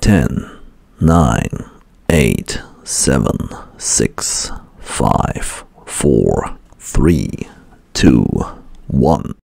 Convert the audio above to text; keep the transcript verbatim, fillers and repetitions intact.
ten, nine, eight, seven, six, five, four, three, two, one.